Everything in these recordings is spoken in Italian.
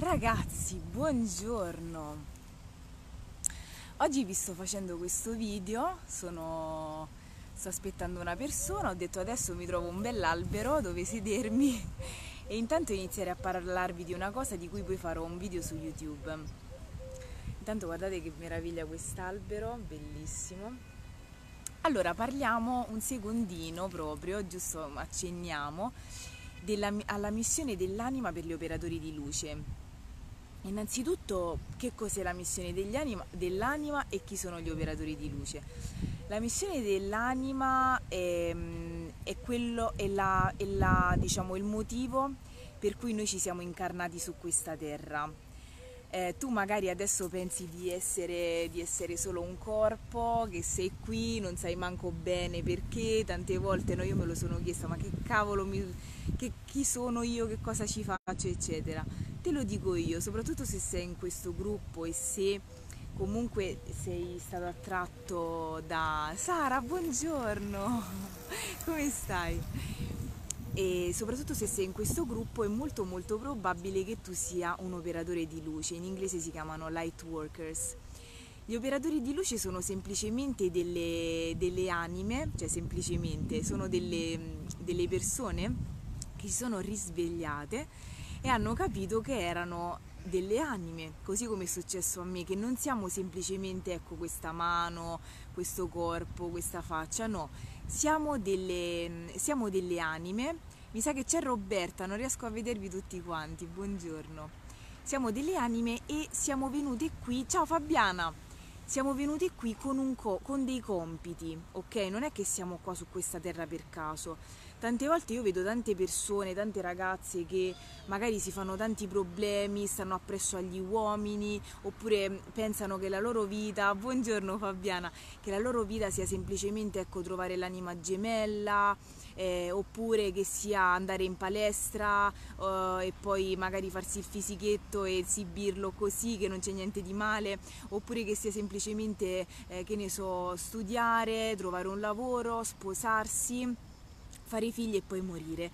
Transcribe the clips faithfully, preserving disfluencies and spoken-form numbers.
Ragazzi, buongiorno! Oggi vi sto facendo questo video, sono... sto aspettando una persona, ho detto adesso mi trovo un bell'albero dove sedermi e intanto inizierei a parlarvi di una cosa di cui poi farò un video su YouTube. Intanto guardate che meraviglia quest'albero, bellissimo. Allora parliamo un secondino proprio, giusto accenniamo, della, alla missione dell'anima per gli operatori di luce. Innanzitutto, che cos'è la missione dell'anima e chi sono gli operatori di luce? La missione dell'anima è, è, quello, è, la, è la, diciamo, il motivo per cui noi ci siamo incarnati su questa terra. Eh, tu magari adesso pensi di essere, di essere solo un corpo, che sei qui, non sai manco bene perché, tante volte no, io me lo sono chiesta, ma che cavolo, mi, che, chi sono io, che cosa ci faccio, eccetera. Te lo dico io, soprattutto se sei in questo gruppo e se comunque sei stato attratto da... Sara, buongiorno! Come stai? E soprattutto se sei in questo gruppo è molto molto probabile che tu sia un operatore di luce, in inglese si chiamano light workers. Gli operatori di luce sono semplicemente delle, delle anime, cioè semplicemente sono delle, delle persone che si sono risvegliate e hanno capito che erano delle anime, così come è successo a me, che non siamo semplicemente, ecco, questa mano, questo corpo, questa faccia, no, siamo delle, siamo delle anime. Mi sa che c'è Roberta, non riesco a vedervi tutti quanti, buongiorno. Siamo delle anime e siamo venute qui, ciao Fabiana, siamo venuti qui con, un co con dei compiti, ok? Non è che siamo qua su questa terra per caso. Tante volte io vedo tante persone, tante ragazze che magari si fanno tanti problemi, stanno appresso agli uomini, oppure pensano che la loro vita, buongiorno Fabiana, che la loro vita sia semplicemente, ecco, trovare l'anima gemella, eh, oppure che sia andare in palestra eh, e poi magari farsi il fisichetto e esibirlo così, che non c'è niente di male, oppure che sia semplicemente, eh, che ne so, studiare, trovare un lavoro, sposarsi, fare i figli e poi morire.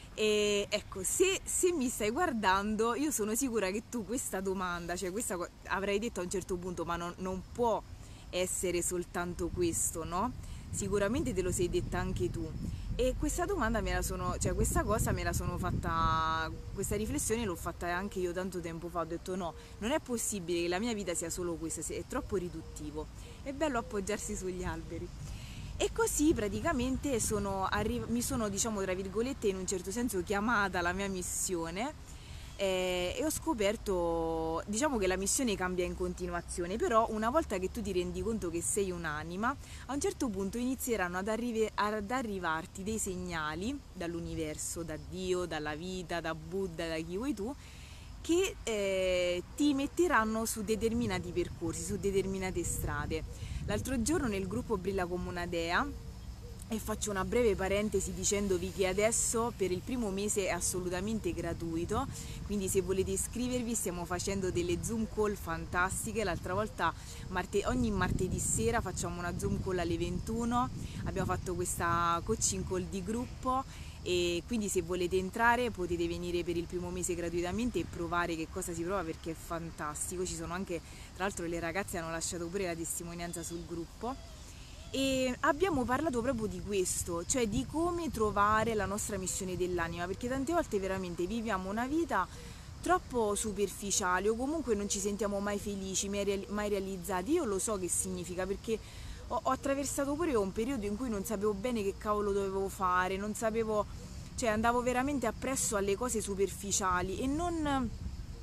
E ecco, se, se mi stai guardando, io sono sicura che tu questa domanda, cioè questa avrai detto a un certo punto, ma non, non può essere soltanto questo, no? Sicuramente te lo sei detta anche tu. E questa domanda me la sono, cioè questa cosa me la sono fatta, questa riflessione l'ho fatta anche io tanto tempo fa, ho detto no, non è possibile che la mia vita sia solo questa, è troppo riduttivo, è bello appoggiarsi sugli alberi. E così praticamente sono mi sono, diciamo, tra virgolette, in un certo senso chiamata alla mia missione eh, e ho scoperto, diciamo, che la missione cambia in continuazione, però una volta che tu ti rendi conto che sei un'anima, a un certo punto inizieranno ad, arri ad arrivarti dei segnali dall'universo, da Dio, dalla vita, da Buddha, da chi vuoi tu, che eh, ti metteranno su determinati percorsi, su determinate strade. L'altro giorno nel gruppo Brilla come una dea, e faccio una breve parentesi dicendovi che adesso per il primo mese è assolutamente gratuito, quindi se volete iscrivervi stiamo facendo delle Zoom call fantastiche. L'altra volta marte ogni martedì sera facciamo una Zoom call alle ventuno, abbiamo fatto questa coaching call di gruppo e quindi se volete entrare potete venire per il primo mese gratuitamente e provare che cosa si prova, perché è fantastico. Ci sono anche, tra l'altro, le ragazze hanno lasciato pure la testimonianza sul gruppo e abbiamo parlato proprio di questo, cioè di come trovare la nostra missione dell'anima, perché tante volte veramente viviamo una vita troppo superficiale o comunque non ci sentiamo mai felici, mai realizzati. Io lo so che significa, perché ho, ho attraversato pure un periodo in cui non sapevo bene che cavolo dovevo fare, non sapevo, cioè andavo veramente appresso alle cose superficiali e non,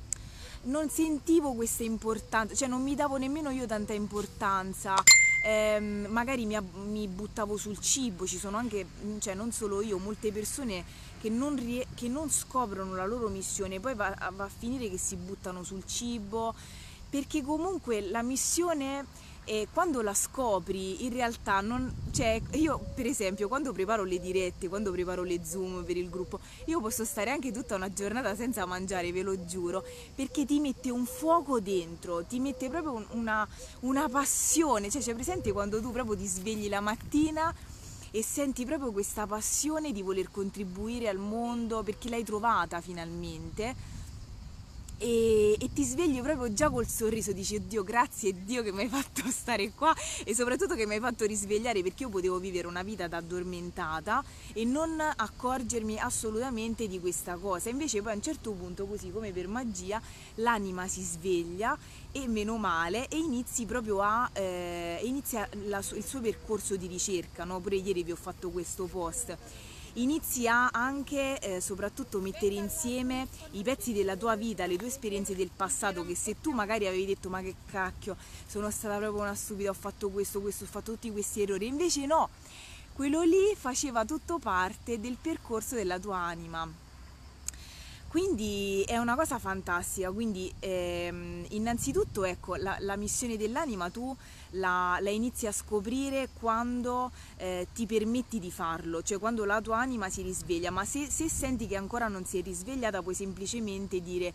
non sentivo questa importanza, cioè non mi davo nemmeno io tanta importanza. Eh, magari mi, mi buttavo sul cibo, ci sono anche, cioè non solo io, molte persone che non, che non scoprono la loro missione, poi va, va a finire che si buttano sul cibo, perché comunque la missione, eh, quando la scopri, in realtà non, cioè io per esempio quando preparo le dirette, quando preparo le Zoom per il gruppo, io posso stare anche tutta una giornata senza mangiare, ve lo giuro, perché ti mette un fuoco dentro, ti mette proprio una, una passione, cioè c'è presente quando tu proprio ti svegli la mattina e senti proprio questa passione di voler contribuire al mondo perché l'hai trovata finalmente. E, e ti svegli proprio già col sorriso, dici oddio, grazie Dio che mi hai fatto stare qua e soprattutto che mi hai fatto risvegliare, perché io potevo vivere una vita da addormentata e non accorgermi assolutamente di questa cosa. Invece poi a un certo punto, così come per magia, l'anima si sveglia e meno male, e inizi proprio a eh, inizia la, il suo percorso di ricerca, no? Pure ieri vi ho fatto questo post. Inizi a anche eh, soprattutto mettere insieme i pezzi della tua vita, le tue esperienze del passato, che se tu magari avevi detto ma che cacchio, sono stata proprio una stupida, ho fatto questo, questo, ho fatto tutti questi errori, invece no, quello lì faceva tutto parte del percorso della tua anima. Quindi è una cosa fantastica. Quindi ehm, innanzitutto ecco, la, la missione dell'anima tu la, la inizi a scoprire quando eh, ti permetti di farlo, cioè quando la tua anima si risveglia, ma se, se senti che ancora non si è risvegliata puoi semplicemente dire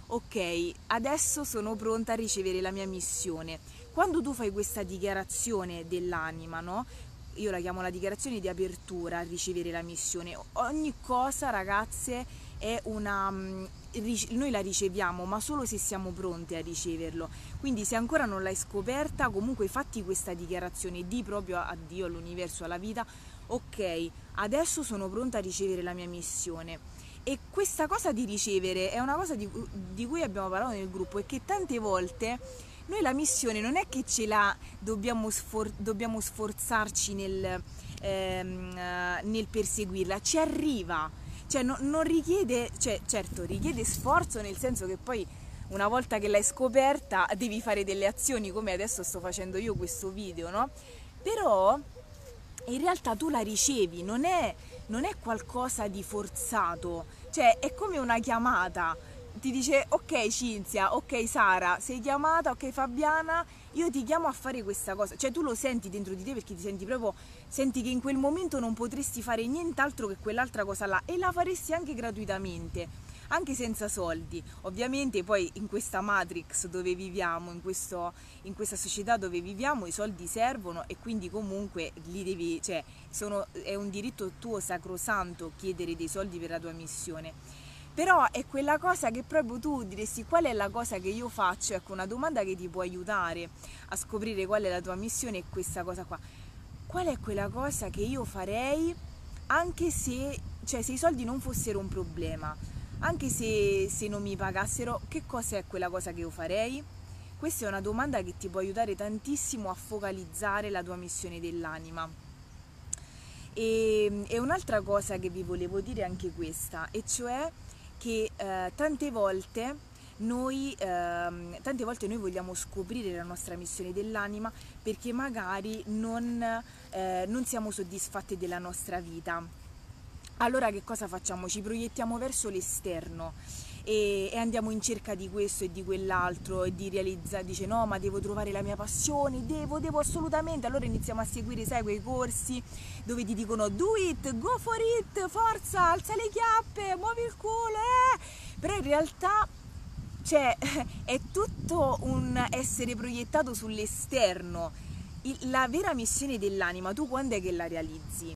ok, adesso sono pronta a ricevere la mia missione. Quando tu fai questa dichiarazione dell'anima, no? Io la chiamo la dichiarazione di apertura a ricevere la missione. Ogni cosa, ragazze, è una, noi la riceviamo, ma solo se siamo pronti a riceverlo. Quindi se ancora non l'hai scoperta, comunque fatti questa dichiarazione, di proprio a Dio, all'universo, alla vita: ok, adesso sono pronta a ricevere la mia missione. E questa cosa di ricevere è una cosa di, di cui abbiamo parlato nel gruppo, e che tante volte noi la missione non è che ce la dobbiamo, sfor- dobbiamo sforzarci nel, ehm, nel perseguirla, ci arriva. Cioè no, non richiede, cioè certo richiede sforzo, nel senso che poi una volta che l'hai scoperta devi fare delle azioni, come adesso sto facendo io questo video, no? Però in realtà tu la ricevi, non è, non è qualcosa di forzato, cioè è come una chiamata. Ti dice ok Cinzia, ok Sara, sei chiamata, ok Fabiana, io ti chiamo a fare questa cosa. Cioè tu lo senti dentro di te, perché ti senti proprio, senti che in quel momento non potresti fare nient'altro che quell'altra cosa là, e la faresti anche gratuitamente, anche senza soldi. Ovviamente poi in questa matrix dove viviamo, in, questo, in questa società dove viviamo, i soldi servono, e quindi comunque li devi, cioè sono, è un diritto tuo sacrosanto chiedere dei soldi per la tua missione. Però è quella cosa che proprio tu diresti: qual è la cosa che io faccio? Ecco, una domanda che ti può aiutare a scoprire qual è la tua missione è questa cosa qua. Qual è quella cosa che io farei anche se, cioè, se i soldi non fossero un problema, anche se, se non mi pagassero, che cosa è quella cosa che io farei? Questa è una domanda che ti può aiutare tantissimo a focalizzare la tua missione dell'anima. E, e un'altra cosa che vi volevo dire è anche questa, e cioè che eh, tante volte noi ehm, tante volte noi vogliamo scoprire la nostra missione dell'anima perché magari non, eh, non siamo soddisfatti della nostra vita. Allora che cosa facciamo? Ci proiettiamo verso l'esterno e, e andiamo in cerca di questo e di quell'altro, e di realizzare, dice no, ma devo trovare la mia passione, devo, devo assolutamente. Allora iniziamo a seguire, sai, quei corsi dove ti dicono do it, go for it, forza, alza le chiappe, muovi il culo, eh! Però in realtà, cioè, è tutto un essere proiettato sull'esterno. La vera missione dell'anima, tu quando è che la realizzi?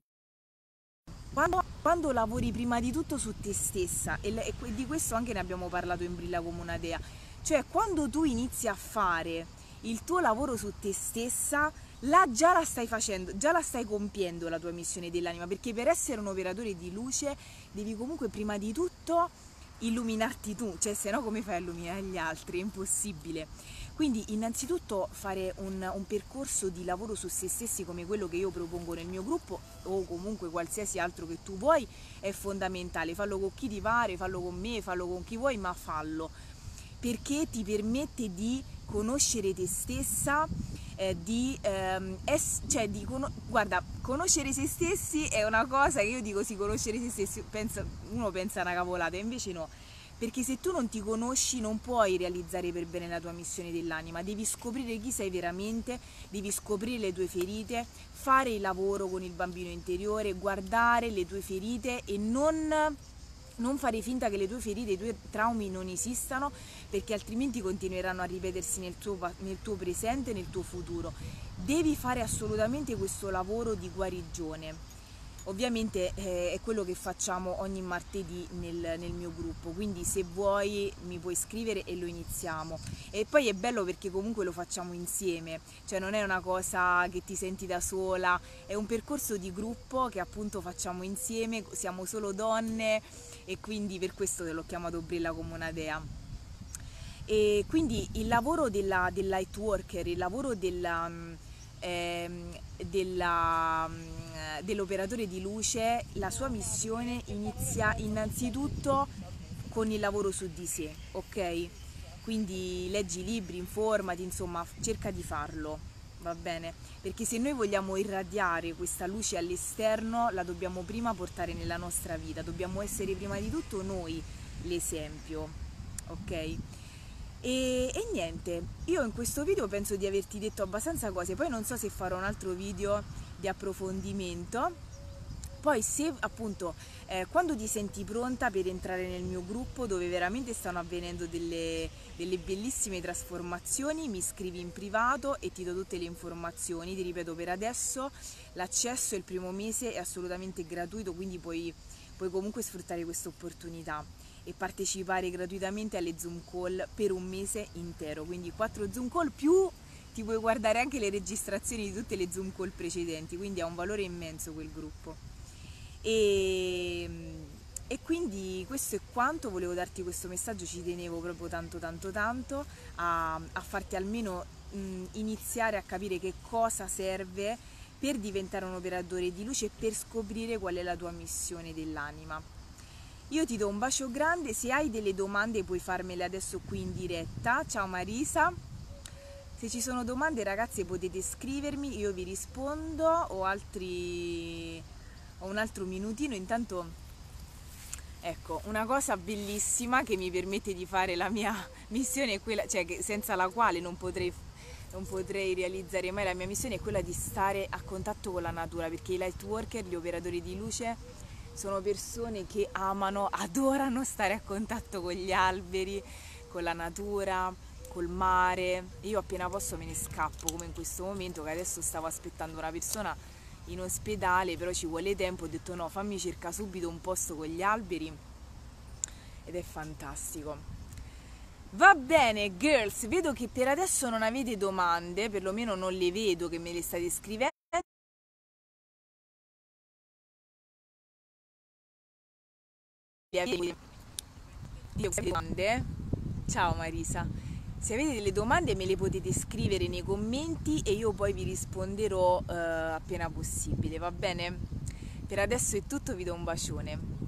Quando, quando lavori prima di tutto su te stessa, e, e di questo anche ne abbiamo parlato in Brilla come una dea, cioè quando tu inizi a fare il tuo lavoro su te stessa, là già la stai facendo, già la stai compiendo la tua missione dell'anima, perché per essere un operatore di luce devi comunque prima di tutto illuminarti tu, cioè se no come fai a illuminare gli altri? È impossibile. Quindi innanzitutto fare un, un percorso di lavoro su se stessi come quello che io propongo nel mio gruppo, o comunque qualsiasi altro che tu vuoi, è fondamentale. Fallo con chi ti pare, fallo con me, fallo con chi vuoi, ma fallo, perché ti permette di conoscere te stessa, eh, di, ehm, es- cioè di con- guarda, conoscere se stessi è una cosa che io dico, sì, conoscere se stessi, pensa, uno pensa a una cavolata, invece no. Perché se tu non ti conosci non puoi realizzare per bene la tua missione dell'anima, devi scoprire chi sei veramente, devi scoprire le tue ferite, fare il lavoro con il bambino interiore, guardare le tue ferite e non, non fare finta che le tue ferite, i tuoi traumi non esistano, perché altrimenti continueranno a ripetersi nel tuo, nel tuo presente e nel tuo futuro. Devi fare assolutamente questo lavoro di guarigione. ovviamente eh, è quello che facciamo ogni martedì nel, nel mio gruppo, quindi se vuoi mi puoi scrivere e lo iniziamo. E poi è bello perché comunque lo facciamo insieme, cioè non è una cosa che ti senti da sola, è un percorso di gruppo che appunto facciamo insieme, siamo solo donne e quindi per questo te l'ho chiamato Brilla come una dea. E quindi il lavoro della, del light worker, il lavoro della, ehm, della, dell'operatore di luce, la sua missione inizia innanzitutto con il lavoro su di sé, ok? Quindi leggi libri, informati, insomma, cerca di farlo, va bene? Perché se noi vogliamo irradiare questa luce all'esterno, la dobbiamo prima portare nella nostra vita, dobbiamo essere prima di tutto noi l'esempio, ok? E, e niente, io in questo video penso di averti detto abbastanza cose, poi non so se farò un altro video di approfondimento. Poi se appunto eh, quando ti senti pronta per entrare nel mio gruppo dove veramente stanno avvenendo delle, delle bellissime trasformazioni, mi scrivi in privato e ti do tutte le informazioni. Ti ripeto, per adesso l'accesso il primo mese è assolutamente gratuito, quindi puoi, puoi comunque sfruttare questa opportunità e partecipare gratuitamente alle Zoom call per un mese intero, quindi quattro Zoom call più ti puoi guardare anche le registrazioni di tutte le Zoom call precedenti, quindi ha un valore immenso quel gruppo. E, e quindi questo è quanto, volevo darti questo messaggio, ci tenevo proprio tanto tanto tanto a, a farti almeno mh, iniziare a capire che cosa serve per diventare un operatore di luce e per scoprire qual è la tua missione dell'anima. Io ti do un bacio grande, se hai delle domande puoi farmele adesso qui in diretta. Ciao Marisa, se ci sono domande ragazze potete scrivermi, io vi rispondo. Ho altri... ho un altro minutino, intanto ecco, una cosa bellissima che mi permette di fare la mia missione è quella, cioè che senza la quale non potrei, non potrei realizzare mai la mia missione, è quella di stare a contatto con la natura, perché i light worker, gli operatori di luce, sono persone che amano, adorano stare a contatto con gli alberi, con la natura, col mare. Io appena posso me ne scappo, come in questo momento che adesso stavo aspettando una persona in ospedale, però ci vuole tempo, ho detto no, fammi cercare subito un posto con gli alberi ed è fantastico. Va bene girls, vedo che per adesso non avete domande, perlomeno non le vedo che me le state scrivendo. Domande. Ciao Marisa, se avete delle domande me le potete scrivere nei commenti e io poi vi risponderò eh, appena possibile, va bene? Per adesso è tutto, vi do un bacione.